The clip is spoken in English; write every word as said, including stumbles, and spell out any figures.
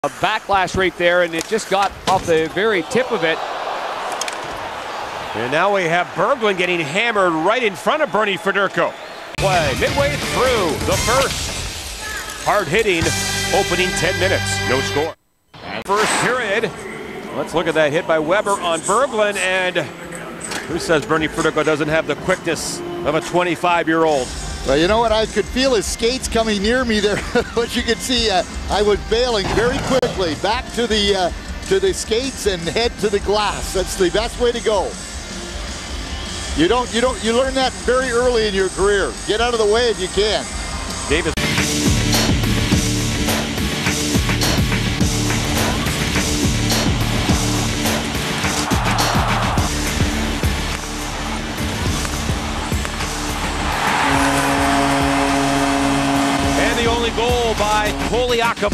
A backlash right there, and it just got off the very tip of it. And now we have Berglund getting hammered right in front of Bernie Federko. Play midway through the first. Hard hitting, opening ten minutes, no score. And first period. Let's look at that hit by Weber on Berglund, and who says Bernie Federko doesn't have the quickness of a twenty-five-year-old? Well, you know what? I could feel his skates coming near me there. But you can see, uh, I was bailing very quickly back to the uh, to the skates and head to the glass. That's the best way to go. You don't, you don't, you learn that very early in your career. Get out of the way if you can. Davis. And the only goal by Poliakov.